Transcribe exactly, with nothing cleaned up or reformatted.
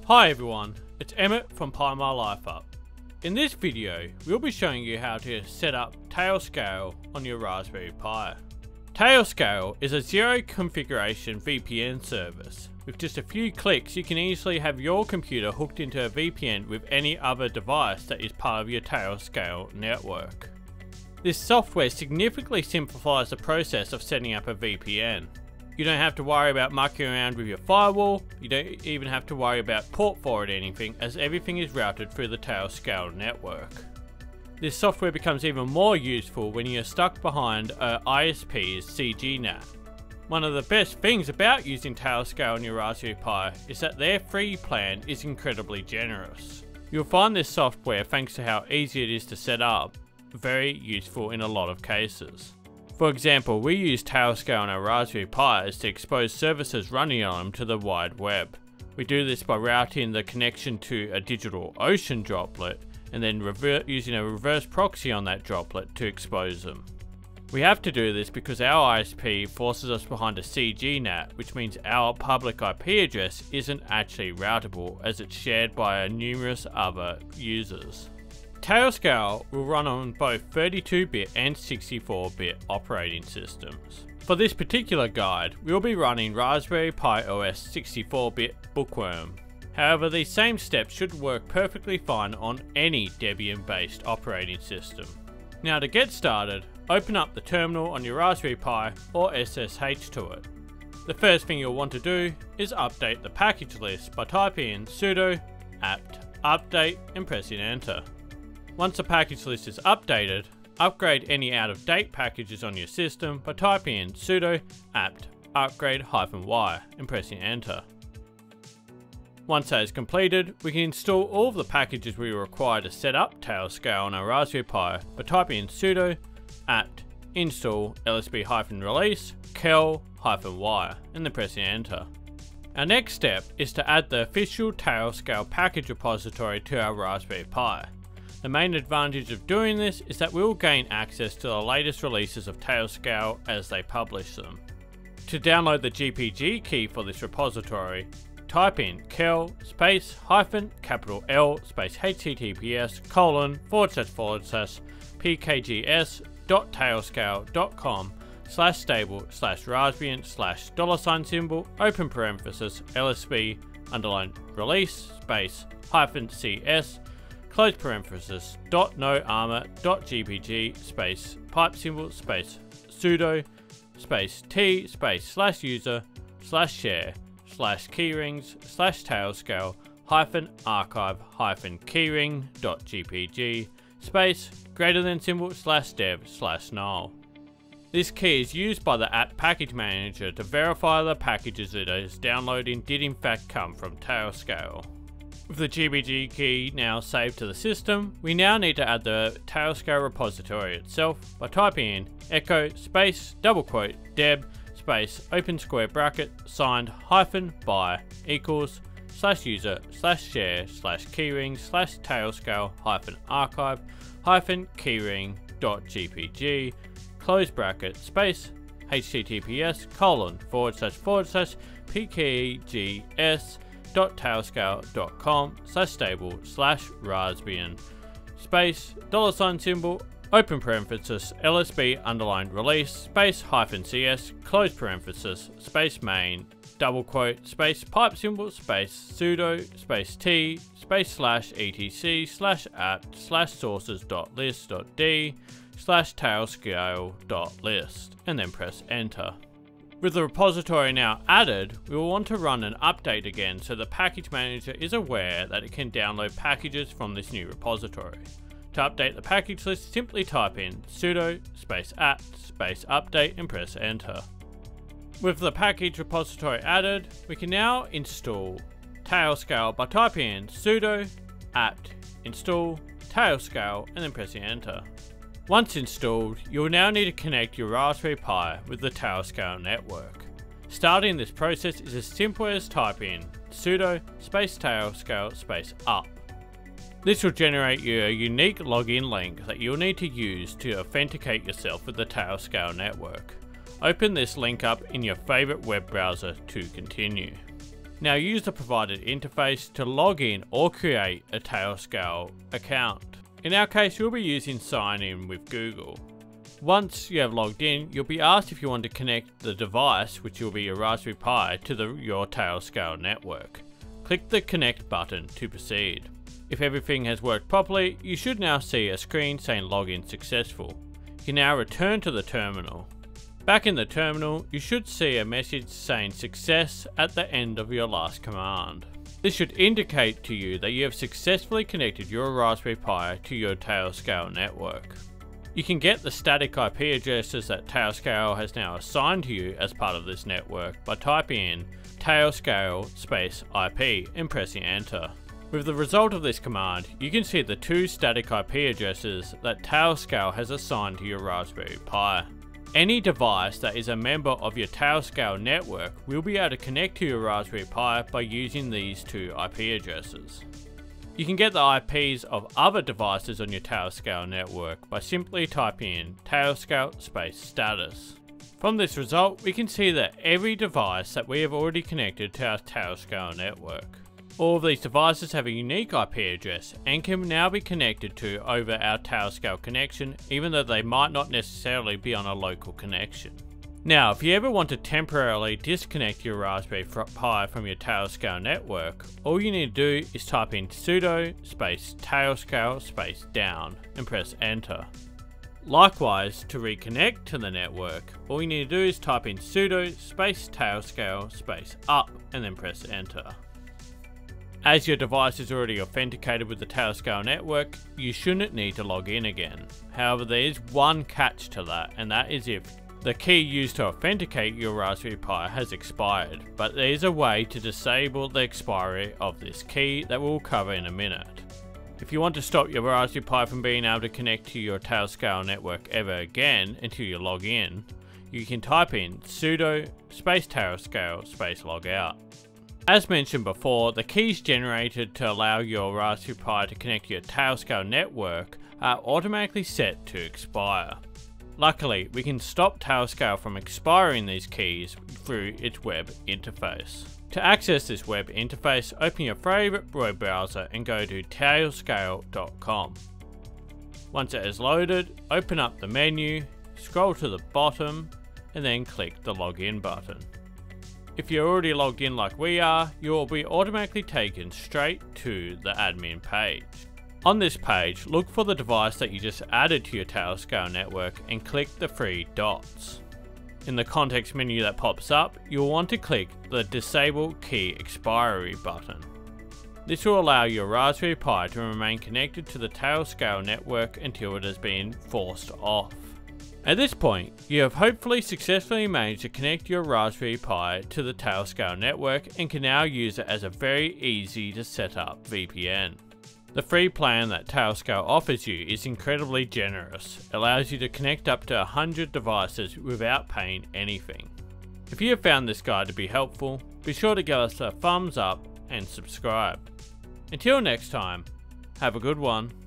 Hi everyone, it's Emmett from Pi My Life Up. In this video, we'll be showing you how to set up Tailscale on your Raspberry Pi. Tailscale is a zero configuration V P N service. With just a few clicks, you can easily have your computer hooked into a V P N with any other device that is part of your Tailscale network. This software significantly simplifies the process of setting up a V P N. You don't have to worry about mucking around with your firewall, you don't even have to worry about port forwarding anything, as everything is routed through the Tailscale network. This software becomes even more useful when you're stuck behind a I S P's C G NAT. One of the best things about using Tailscale on your Raspberry Pi is that their free plan is incredibly generous. You'll find this software, thanks to how easy it is to set up, very useful in a lot of cases. For example, we use Tailscale on our Raspberry Pis to expose services running on them to the wide web. We do this by routing the connection to a digital ocean droplet and then using a reverse proxy on that droplet to expose them. We have to do this because our I S P forces us behind a C G NAT, which means our public I P address isn't actually routable, as it's shared by numerous other users. Tailscale will run on both thirty-two bit and sixty-four bit operating systems. For this particular guide, we'll be running Raspberry Pi O S sixty-four bit Bookworm. However, these same steps should work perfectly fine on any Debian based operating system. Now to get started, open up the terminal on your Raspberry Pi or S S H to it. The first thing you'll want to do is update the package list by typing in sudo apt update and pressing enter. Once the package list is updated, upgrade any out-of-date packages on your system by typing in sudo apt upgrade-y and pressing enter. Once that is completed, we can install all of the packages we require to set up Tailscale on our Raspberry Pi by typing in sudo apt install lsb-release kel-y and then pressing enter. Our next step is to add the official Tailscale package repository to our Raspberry Pi. The main advantage of doing this is that we will gain access to the latest releases of Tailscale as they publish them. To download the G P G key for this repository, type in kel space hyphen capital L space https colon forward slash forward slash pkgs dot tailscale dot com slash stable slash raspbian slash dollar sign symbol open parenthesis lsb underline release space hyphen cs close parenthesis dot no armor dot gpg space pipe symbol space sudo space t space slash user slash share slash keyrings slash tailscale hyphen archive hyphen keyring dot gpg space greater than symbol slash dev slash null. This key is used by the apt package manager to verify the packages it is downloading did in fact come from Tailscale. With the G P G key now saved to the system, we now need to add the Tailscale repository itself by typing in echo space double quote deb space open square bracket signed hyphen by equals slash user slash share slash keyring slash tailscale hyphen archive hyphen keyring dot gpg close bracket space https colon forward slash forward slash pkgs dot tailscale dot com slash stable slash raspbian space dollar sign symbol open parenthesis lsb underlined release space hyphen cs close parenthesis space main double quote space pipe symbol space sudo space t space slash etc slash apt slash sources dot list dot d slash tailscale dot list and then press enter. With the repository now added, we will want to run an update again so the package manager is aware that it can download packages from this new repository. To update the package list, simply type in sudo space apt space update and press enter. With the package repository added, we can now install Tailscale by typing in sudo apt install Tailscale and then pressing enter. Once installed, you will now need to connect your Raspberry Pi with the Tailscale network. Starting this process is as simple as typing sudo space tailscale space up. This will generate you a unique login link that you'll need to use to authenticate yourself with the Tailscale network. Open this link up in your favorite web browser to continue. Now use the provided interface to log in or create a Tailscale account. In our case, we'll be using sign in with Google. Once you have logged in, you'll be asked if you want to connect the device, which will be your Raspberry Pi, to the, your Tailscale network. Click the connect button to proceed. If everything has worked properly, you should now see a screen saying login successful. You can now return to the terminal. Back in the terminal, you should see a message saying success at the end of your last command. This should indicate to you that you have successfully connected your Raspberry Pi to your Tailscale network. You can get the static I P addresses that Tailscale has now assigned to you as part of this network by typing in Tailscale space I P and pressing enter. With the result of this command, you can see the two static I P addresses that Tailscale has assigned to your Raspberry Pi. Any device that is a member of your Tailscale network will be able to connect to your Raspberry Pi by using these two I P addresses. You can get the I Ps of other devices on your Tailscale network by simply typing in Tailscale space status. From this result, we can see that every device that we have already connected to our Tailscale network. All of these devices have a unique I P address and can now be connected to over our Tailscale connection, even though they might not necessarily be on a local connection. Now, if you ever want to temporarily disconnect your Raspberry Pi from your Tailscale network, all you need to do is type in sudo space tailscale space down and press enter. Likewise, to reconnect to the network, all you need to do is type in sudo space tailscale space up and then press enter. As your device is already authenticated with the Tailscale network, you shouldn't need to log in again. However, there is one catch to that, and that is if the key used to authenticate your Raspberry Pi has expired, but there is a way to disable the expiry of this key that we'll cover in a minute. If you want to stop your Raspberry Pi from being able to connect to your Tailscale network ever again until you log in, you can type in sudo space tailscale space logout. As mentioned before, the keys generated to allow your Raspberry Pi to connect to your Tailscale network are automatically set to expire. Luckily, we can stop Tailscale from expiring these keys through its web interface. To access this web interface, open your favourite web browser and go to tailscale dot com. Once it is loaded, open up the menu, scroll to the bottom, and then click the login button. If you're already logged in like we are, you will be automatically taken straight to the admin page. On this page, look for the device that you just added to your Tailscale network and click the three dots. In the context menu that pops up, you'll want to click the Disable Key Expiry button. This will allow your Raspberry Pi to remain connected to the Tailscale network until it has been forced off. At this point, you have hopefully successfully managed to connect your Raspberry Pi to the Tailscale network and can now use it as a very easy to set up V P N. The free plan that Tailscale offers you is incredibly generous. It allows you to connect up to one hundred devices without paying anything. If you have found this guide to be helpful, be sure to give us a thumbs up and subscribe. Until next time, have a good one.